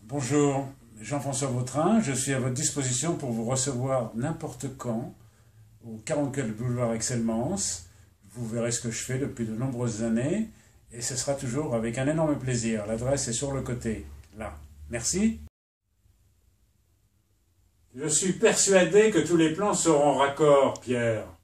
Bonjour, Jean-François Vautrin, je suis à votre disposition pour vous recevoir n'importe quand au 44 boulevard Excellence. Vous verrez ce que je fais depuis de nombreuses années et ce sera toujours avec un énorme plaisir. L'adresse est sur le côté, là. Merci. Je suis persuadé que tous les plans seront raccords, Pierre.